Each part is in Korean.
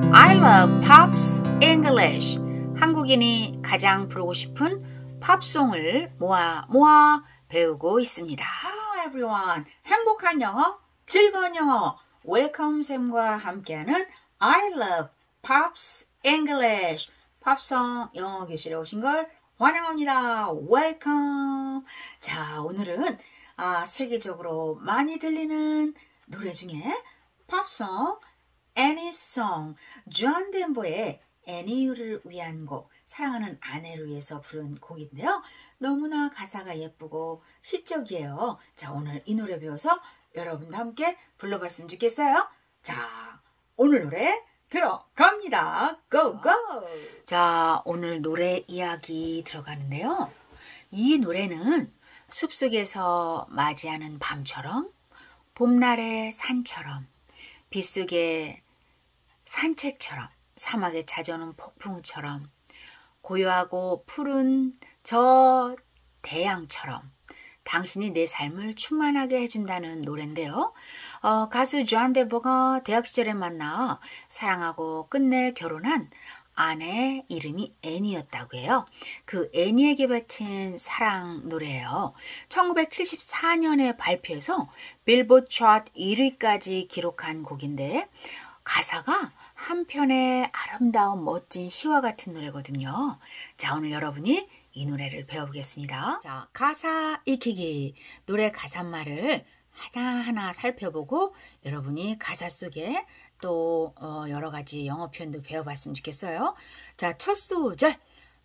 I love Pops English. 한국인이 가장 부르고 싶은 팝송을 모아 배우고 있습니다. Hello everyone. 행복한 영어, 즐거운 영어. 웰컴 쌤과 함께하는 I love Pops English. 팝송 영어 교실에 오신 걸 환영합니다. 웰컴. 자, 오늘은 세계적으로 많이 들리는 노래 중에 팝송 Annie Song, 존 덴버의 애니유를 위한 곡, 사랑하는 아내를 위해서 부른 곡인데요. 너무나 가사가 예쁘고 시적이에요. 자, 오늘 이 노래 배워서 여러분과 함께 불러봤으면 좋겠어요. 자, 오늘 노래 들어갑니다. 고! 자, 오늘 노래 이야기 들어가는데요. 이 노래는 숲속에서 맞이하는 밤처럼, 봄날의 산처럼, 빗속의 산책처럼, 사막에 찾아오는 폭풍우처럼, 고요하고 푸른 저 태양처럼 당신이 내 삶을 충만하게 해준다는 노래인데요. 가수 존 덴버가 대학 시절에 만나 사랑하고 끝내 결혼한 아내 이름이 애니였다고 해요. 그 애니에게 바친 사랑 노래예요. 1974년에 발표해서 빌보드 차트 1위까지 기록한 곡인데 가사가 한편의 아름다운 멋진 시와 같은 노래거든요. 자, 오늘 여러분이 이 노래를 배워보겠습니다. 자, 가사 익히기. 노래 가사말을 하나하나 살펴보고 여러분이 가사 속에 또 여러 가지 영어 표현도 배워봤으면 좋겠어요. 자, 첫 소절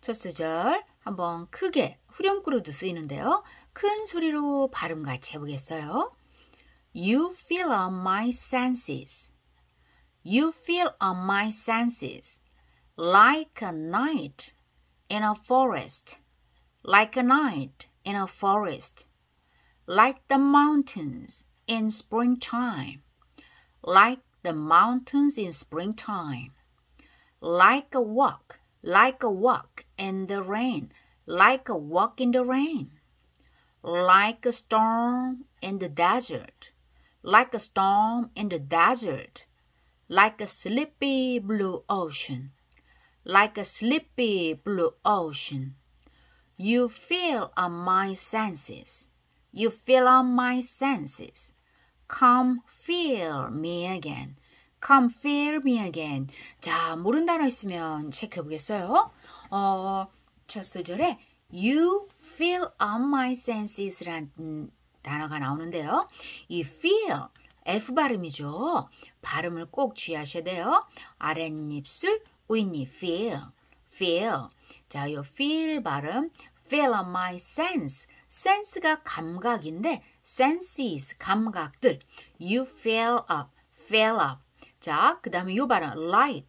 한번 크게 후렴구로도 쓰이는데요. 큰 소리로 발음 같이 해보겠어요. You fill up my senses. You fill up my senses like a night in a forest, like a night in a forest, like the mountains in springtime, like the mountains in springtime, like a walk in the rain, like a walk in the rain, like a storm in the desert, like a storm in the desert, like a sleepy blue ocean, like a sleepy blue ocean. You fill up my senses. You fill up my senses. Come fill me again. Come fill me again. 자, 모르는 단어 있으면 체크해 보겠어요. 첫 소절에 You fill up my senses라는 단어가 나오는데요. 이 feel, F 발음이죠. 발음을 꼭 주의하셔야 돼요. 아랫입술, 윗입 feel. 자, 요 feel 발음, fill up my sense. sense가 감각인데 senses, 감각들. You fill up. 자, 그 다음에 요 발음,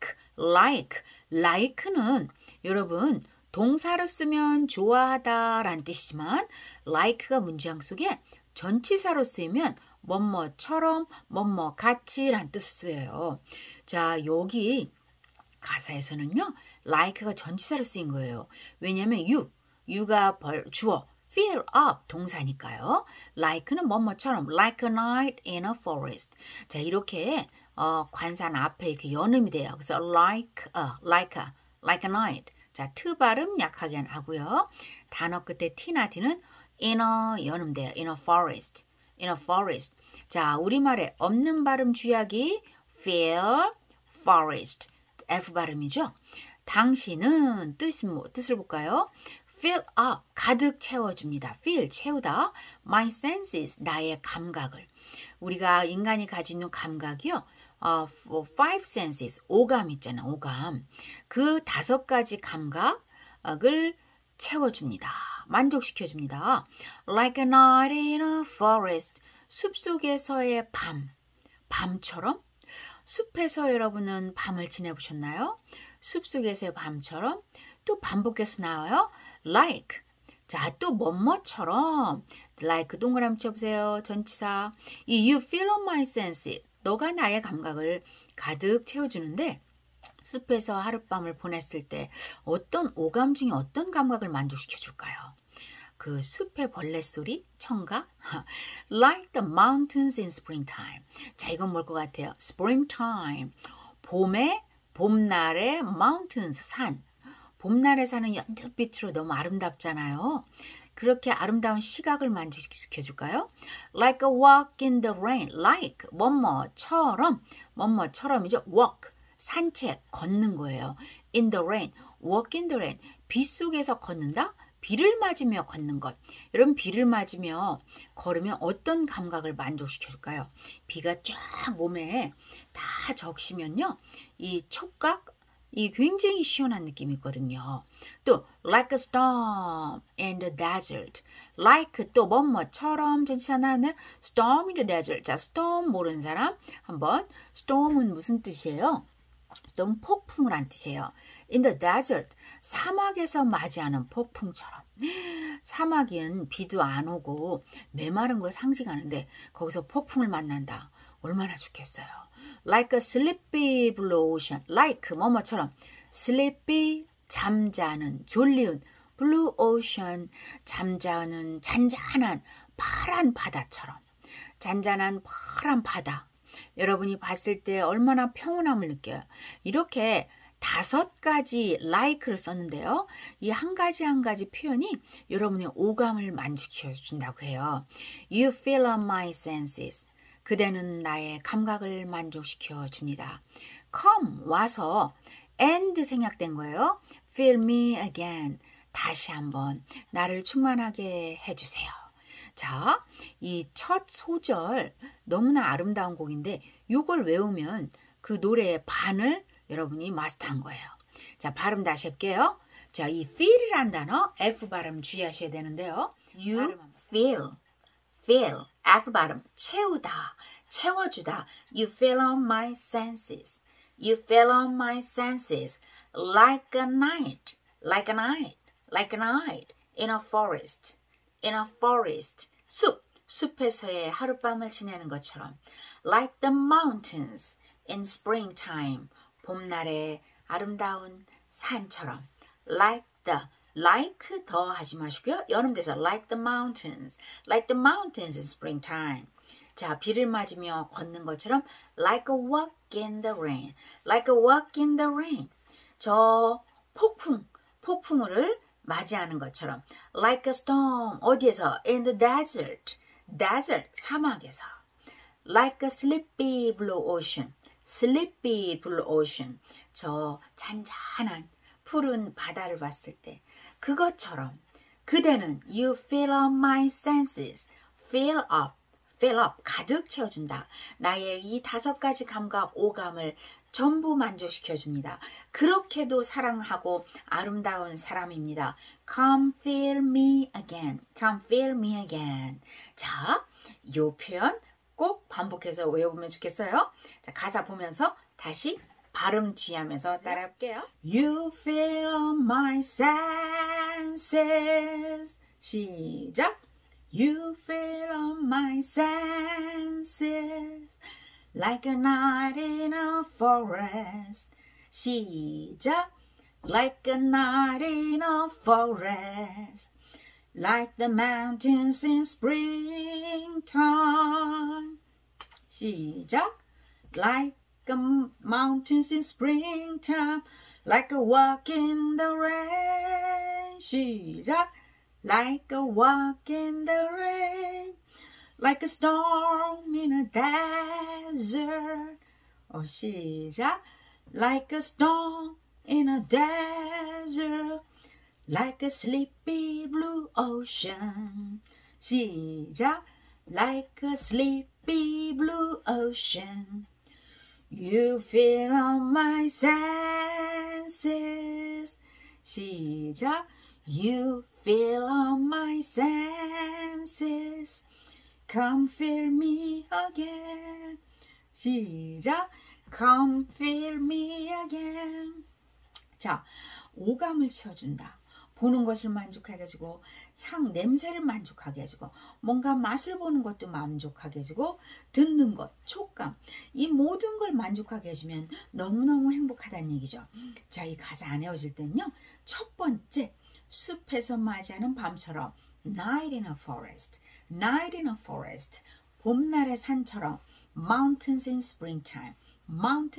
like는 여러분 동사로 쓰면 좋아하다 라는 뜻이지만 like가 문장 속에 전치사로 쓰이면 뭐뭐처럼, 뭐뭐 같이 라는 뜻을 써요. 자, 여기 가사에서는요, like가 전치사로 쓰인 거예요. 왜냐하면 you가 주어, fill up 동사니까요. like는 뭐뭐처럼, like a night in a forest. 자, 이렇게 관산 앞에 이렇게 연음이 돼요. 그래서 like a night. 자, 트 발음 약하게 하고요. 단어 끝에 T나 D는 in a 연음돼요. in a forest. 자, 우리말에 없는 발음 주의하기 fill, forest. F 발음이죠. 당신은 뜻을 볼까요? fill up, 가득 채워줍니다. fill, 채우다. my senses, 나의 감각을. 우리가 인간이 가지고 있는 감각이요. five senses, 오감 있잖아, 오감. 그 5가지 감각을 채워줍니다. 만족시켜줍니다. Like a night in a forest, 숲속에서의 밤처럼. 숲에서 여러분은 밤을 지내보셨나요? 숲속에서의 밤처럼. 또 반복해서 나와요. Like. 자, 또 뭐뭐처럼. like 동그라미 쳐보세요. 전치사. 이 you fill up my sense. 너가 나의 감각을 가득 채워주는데 숲에서 하룻밤을 보냈을 때 어떤 오감 중에 어떤 감각을 만족시켜줄까요? 그 숲의 벌레 소리, 청각, like the mountains in springtime. 자, 이건 뭘 것 같아요? springtime, 봄의 봄날의 mountains, 산. 봄날의 산은 연두빛으로 너무 아름답잖아요. 그렇게 아름다운 시각을 만족시켜줄까요? Like a walk in the rain. Like, 뭐뭐처럼, 뭐뭐처럼이죠. Walk, 산책, 걷는 거예요. In the rain. Walk in the rain. 비 속에서 걷는다? 비를 맞으며 걷는 것. 여러분, 비를 맞으며 걸으면 어떤 감각을 만족시켜줄까요? 비가 쫙 몸에 다 적시면요. 이 촉각, 이 굉장히 시원한 느낌이 있거든요. 또 like a storm in the desert. like 또 뭐뭐처럼 전치사 나는 storm in the desert. 자, storm 모르는 사람 한번. storm은 무슨 뜻이에요? storm 폭풍을 한 뜻이에요. in the desert. 사막에서 맞이하는 폭풍처럼. 사막은 비도 안 오고 메마른 걸 상징하는데 거기서 폭풍을 만난다. 얼마나 좋겠어요. Like a sleepy blue ocean. Like 뭐뭐처럼. sleepy 잠자는 졸리운 blue ocean 잠자는 잔잔한 파란 바다처럼. 잔잔한 파란 바다. 여러분이 봤을 때 얼마나 평온함을 느껴요. 이렇게 5가지 like를 썼는데요. 이 한 가지 한 가지 표현이 여러분의 오감을 만족시켜 준다고 해요. You fill up my senses. 그대는 나의 감각을 만족시켜 줍니다. come 와서 and 생략된 거예요. fill me again. 다시 한번 나를 충만하게 해주세요. 자, 이 첫 소절 너무나 아름다운 곡인데 이걸 외우면 그 노래의 반을 여러분이 마스터한 거예요. 자, 발음 다시 할게요. 자, 이 feel이란 단어 F 발음 주의하셔야 되는데요. You feel, fill, F 발음 채우다, 채워주다. You fill on my senses. You fill on my senses like a night, like a night, like a night in a forest, in a forest. 숲에서의 하룻밤을 지내는 것처럼. Like the mountains in springtime. 봄날의 아름다운 산처럼. Like 더 하지 마시고요. 여름돼서 like the mountains in springtime. 자, 비를 맞으며 걷는 것처럼 like a walk in the rain, like a walk in the rain. 저 폭풍을 맞이하는 것처럼 like a storm, 어디에서? In the desert, 사막에서. Like a sleepy blue ocean, sleepy blue ocean. 저 잔잔한 푸른 바다를 봤을 때 그것처럼 그대는 you fill up my senses. fill up 가득 채워준다. 나의 이 5가지 감각, 오감을 전부 만족시켜줍니다. 그렇게도 사랑하고 아름다운 사람입니다. Come fill me again. Come fill me again. 자, 이 표현 꼭 반복해서 외워보면 좋겠어요. 자, 가사 보면서 다시 발음 주의하면서 따라할게요. You fill up my senses. 시작. You fill up my senses like a night in a forest. 시작. Like a night in a forest. Like the mountains in springtime. 시작. Like mountains in springtime. Like a walk in the rain. 시작. Like a walk in the rain, like a storm in a desert. 시작. Like a storm in a desert, like a sleepy blue ocean. 시작. Like a sleepy blue ocean. You fill up my senses. 시작. You fill up my senses. Come fill me again. 시작. Come fill me again. 자, 오감을 채워준다. 보는 것을 만족하게 해주고 향, 냄새를 만족하게 해주고 뭔가 맛을 보는 것도 만족하게 해주고 듣는 것, 촉감 이 모든 걸 만족하게 해주면 너무너무 행복하다는 얘기죠. 자, 이 가사 안 외워질 때는요. 첫 번째 숲에서 맞이하는 밤처럼 Night in a forest, night in a forest. 봄날의 산처럼 Mountains in springtime, mountains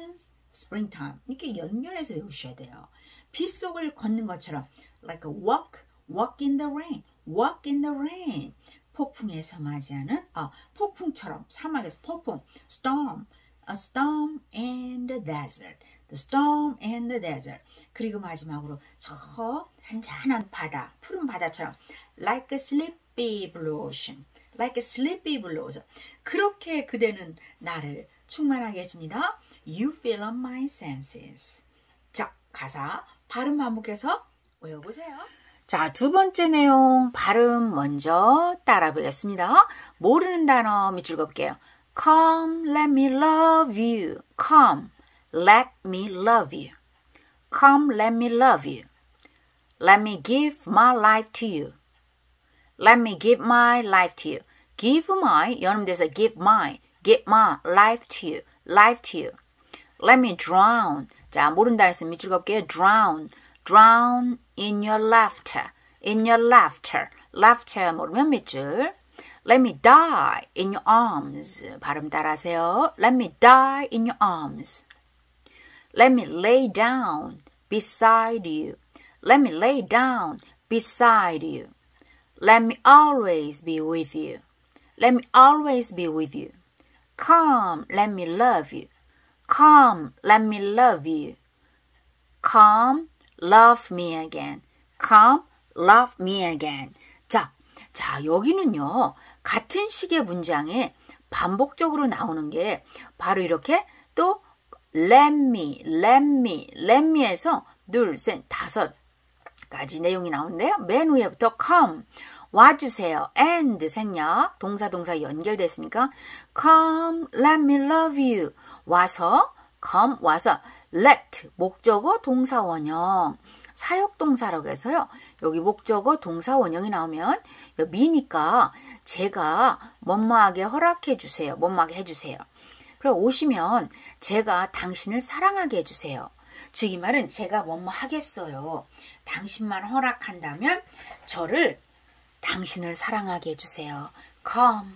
springtime. 이렇게 연결해서 외우셔야 돼요. 빗속을 걷는 것처럼 like a walk in the rain, walk in the rain. 폭풍에서 맞이하는 폭풍처럼 사막에서 폭풍, storm, a storm in the desert, the storm in the desert. 그리고 마지막으로 저 잔잔한 바다, 푸른 바다처럼 like a sleepy blue ocean, like a sleepy blue ocean. 그렇게 그대는 나를 충만하게 해줍니다. You fill up my senses. 자, 가사 발음 반복해서 외워보세요. 자, 두 번째 내용 발음 먼저 따라 보겠습니다. 모르는 단어 밑줄 그을게요. Come, let me love you. Come, let me love you. Come, let me love you. Let me give my life to you. Let me give my life to you. Give my, 연음돼서 give my life to you. Life to you. Let me drown. 자, 모르는 단어 있으면 밑줄 그을게요. Drown. Drown in your laughter. In your laughter. Laughter 모르면 밑줄. Let me die in your arms. 발음 따라하세요. Let me die in your arms. Let me lay down beside you. Let me lay down beside you. Let me always be with you. Let me always be with you. Come, let me love you. Come, let me love you. Come, love me again. Come, love me again. 자, 여기는요. 같은 식의 문장에 반복적으로 나오는 게 바로 이렇게 또 let me에서 둘, 셋, 다섯 가지 내용이 나오는데요. 맨 위에부터 come, 와주세요. and 생략, 동사 연결됐으니까 come, let me love you. 와서, come, 와서 let, 목적어, 동사 원형. 사역동사라고 해서요. 여기 목적어, 동사 원형이 나오면 미니까 제가 뭐뭐하게 허락해 주세요. 뭐뭐하게 해주세요. 그럼 오시면 제가 당신을 사랑하게 해주세요. 즉 이 말은 제가 뭐뭐 하겠어요. 당신만 허락한다면 저를 당신을 사랑하게 해주세요. Come,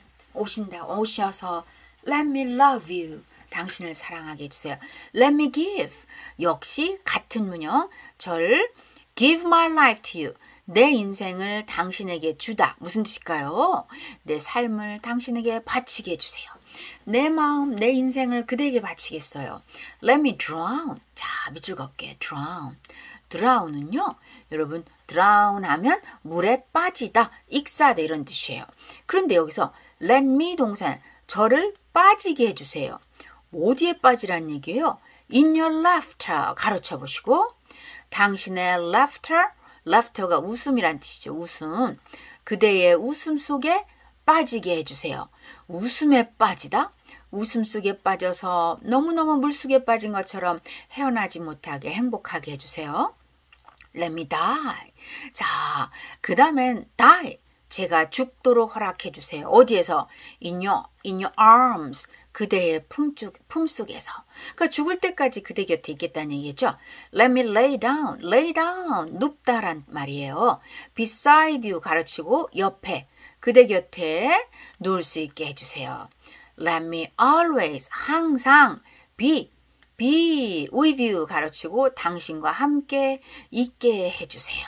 오셔서 let me love you. 당신을 사랑하게 해주세요. Let me give. 역시 같은 문형. 저를 give my life to you. 내 인생을 당신에게 주다. 무슨 뜻일까요? 내 삶을 당신에게 바치게 해주세요. 내 마음, 내 인생을 그대에게 바치겠어요. Let me drown. 자, 밑줄 걷게. drown. drown은요. 여러분, drown 하면 물에 빠지다, 익사다 이런 뜻이에요. 그런데 여기서 let me 동사, 저를 빠지게 해주세요. 어디에 빠지란 얘기예요? In your laughter 가로쳐 보시고 당신의 laughter가 웃음이란 뜻이죠. 웃음. 그대의 웃음 속에 빠지게 해주세요. 웃음에 빠지다? 웃음 속에 빠져서 너무너무 물속에 빠진 것처럼 헤어나지 못하게 행복하게 해주세요. Let me die. 자, 그 다음엔 die. 제가 죽도록 허락해 주세요. 어디에서? In your arms. 그대의 품속에서. 그러니까 죽을 때까지 그대 곁에 있겠다는 얘기죠. Let me lay down. lay down. 눕다란 말이에요. beside you 가르치고 옆에 그대 곁에 누울 수 있게 해주세요. Let me always 항상 be with you 가르치고 당신과 함께 있게 해주세요.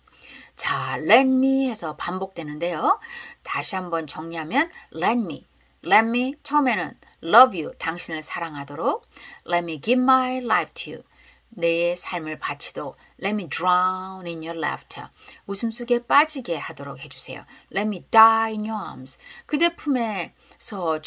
자, let me 해서 반복되는데요. 다시 한번 정리하면 let me 처음에는 love you 당신을 사랑하도록 let me give my life to you 내 삶을 바치도록 let me drown in your laughter 웃음 속에 빠지게 하도록 해주세요. let me die in your arms 그대 품에서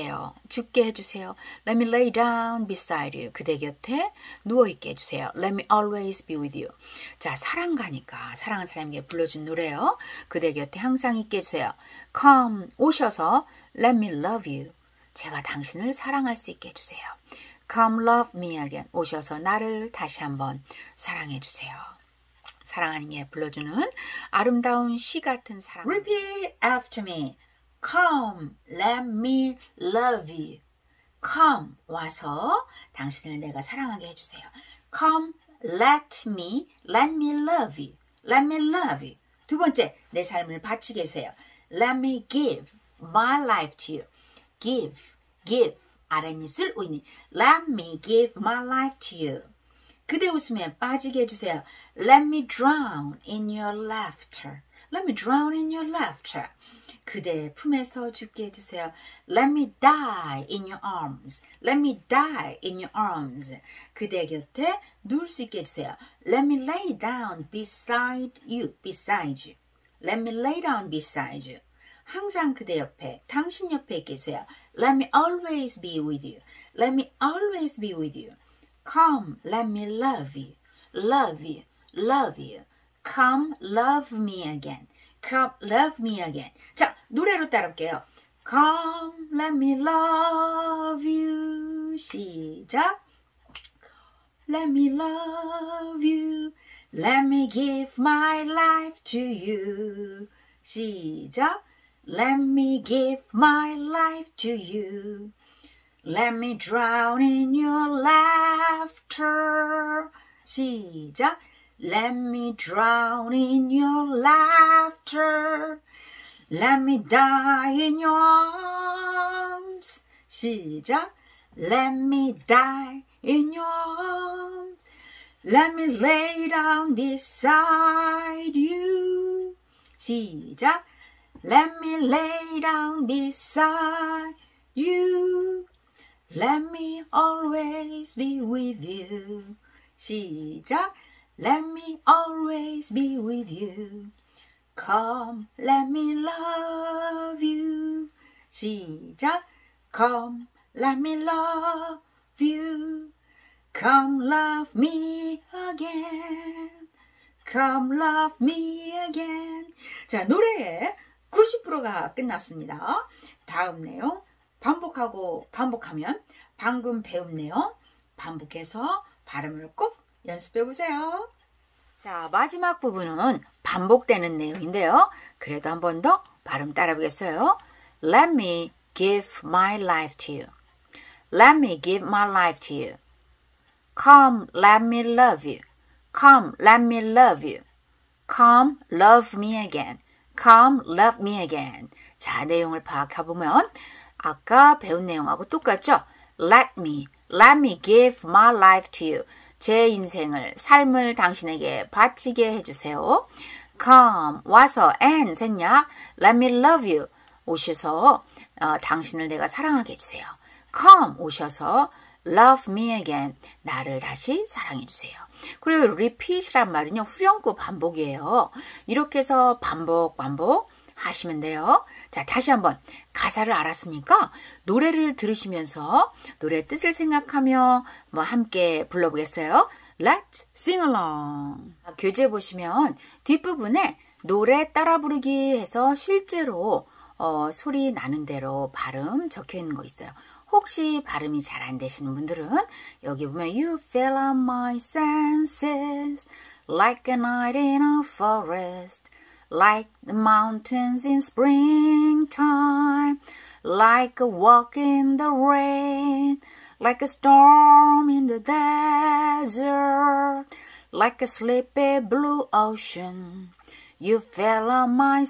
죽게 해주세요. let me lay down beside you 그대 곁에 누워있게 해주세요. let me always be with you 자, 사랑가니까 사랑하는 사람에게 불러준 노래요. 그대 곁에 항상 있게 해주세요. come 오셔서 let me love you 제가 당신을 사랑할 수 있게 해주세요. Come love me again. 오셔서 나를 다시 한번 사랑해 주세요. 사랑하는 게 불러주는 아름다운 시 같은 사랑. Repeat after me. Come, let me love you. Come, 와서 당신을 내가 사랑하게 해주세요. Come, let me love you. Let me love you. 두 번째, 내 삶을 바치게 해주세요. Let me give my life to you. Give 아랫입술 우니. Let me give my life to you. 그대 웃음에 빠지게 해주세요. Let me drown in your laughter. Let me drown in your laughter. 그대 품에서 죽게 해주세요. Let me die in your arms. Let me die in your arms. 그대 곁에 누울 수 있게 해주세요. Let me lay down beside you. Beside you. Let me lay down beside you. 항상 그대 옆에, 당신 옆에 있게 해주세요. Let me always be with you. Let me always be with you. Come, let me love you. Love you. Love you. Come, love me again. Come, love me again. 자, 노래로 따라할게요. Come, let me love you. 시작. Let me love you. Let me give my life to you. 시작. Let me give my life to you. Let me drown in your laughter. 시작. Let me drown in your laughter. Let me die in your arms. 시작. Let me die in your arms. Let me lay down beside you. 시작. Let me lay down beside you. Let me always be with you. 시작. Let me always be with you. Come, let me love you. 시작. Come, let me love you. Come love me again. Come love me again. 자, 노래의 90%가 끝났습니다. 다음 내용 반복하고 반복하면 방금 배운 내용 반복해서 발음을 꼭 연습해 보세요. 자, 마지막 부분은 반복되는 내용인데요. 그래도 한 번 더 발음 따라 보겠어요. Let me give my life to you. Let me give my life to you. Come, let me love you. Come, let me love you. Come, love me again. Come, love me again. 자, 내용을 파악해보면 아까 배운 내용하고 똑같죠? Let me give my life to you. 제 인생을, 삶을 당신에게 바치게 해주세요. Come, 와서, and, 생략, let me love you. 오셔서 당신을 내가 사랑하게 해주세요. Come, 오셔서 love me again. 나를 다시 사랑해주세요. 그리고 repeat이란 말은요, 후렴구 반복이에요. 이렇게 해서 반복 하시면 돼요. 자, 다시 한번 가사를 알았으니까 노래를 들으시면서 노래 뜻을 생각하며 함께 불러보겠어요. Let's sing along. 교재 보시면 뒷부분에 노래 따라 부르기 해서 실제로 소리 나는 대로 발음 적혀 있는 거 있어요. 혹시 발음이 잘 안 되시는 분들은 여기 보면 You fill up my senses like a night in a forest. Like the mountains in springtime, like a walk in the rain, like a storm in the desert, like a sleepy blue ocean. You fill up my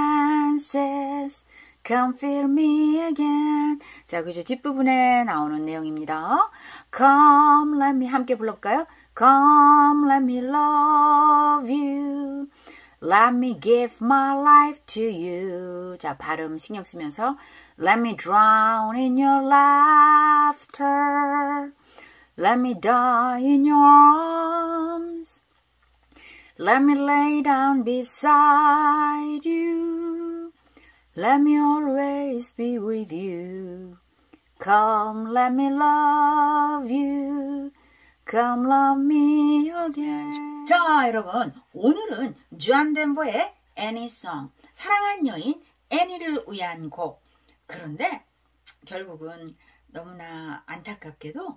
senses, come fill me again. 자, 그죠? 뒷부분에 나오는 내용입니다. Come, let me 함께 불러볼까요? Come, let me love you. Let me give my life to you. 자, 발음 신경 쓰면서 Let me drown in your laughter. Let me die in your arms. Let me lay down beside you. Let me always be with you. Come, let me love you. Come love me again. 자, 여러분, 오늘은 주안 덴버의 Annie Song, 사랑한 여인 애니를 위한 곡. 그런데 결국은 너무나 안타깝게도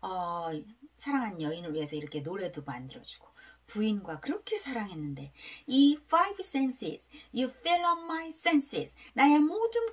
사랑한 여인을 위해서 이렇게 노래도 만들어주고 부인과 그렇게 사랑했는데 이 five senses, you fill up my senses, 나의 모든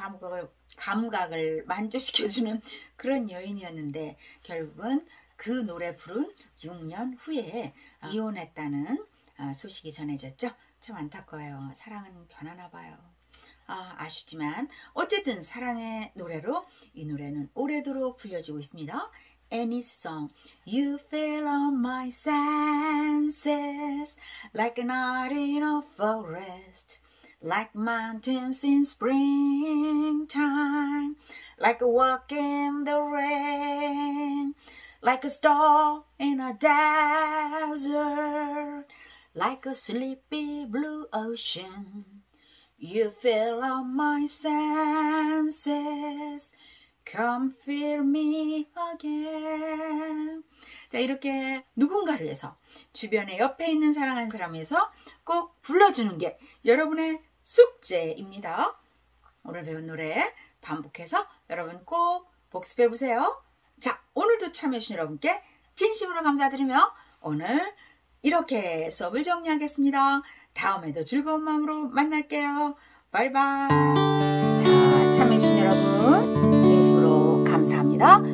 감각을 만족시켜주는 그런 여인이었는데 결국은 그 노래 부른 6년 후에 이혼했다는 소식이 전해졌죠. 참 안타까워요. 사랑은 변하나 봐요. 아쉽지만 어쨌든 사랑의 노래로 이 노래는 오래도록 불려지고 있습니다. Annie's song. You fill on my senses like a night in a forest, like mountains in springtime, like a walk in the rain, like a star in a desert, like a sleepy blue ocean. You fill up my senses. Come fill me again. 자, 이렇게 누군가를 위해서, 주변에 옆에 있는 사랑하는 사람을 위해서 꼭 불러주는 게 여러분의 숙제입니다. 오늘 배운 노래 반복해서 여러분 꼭 복습해 보세요. 자, 오늘도 참여해주신 여러분께 진심으로 감사드리며 오늘 이렇게 수업을 정리하겠습니다. 다음에도 즐거운 마음으로 만날게요. 바이바이. 자, 참여해주신 여러분 진심으로 감사합니다.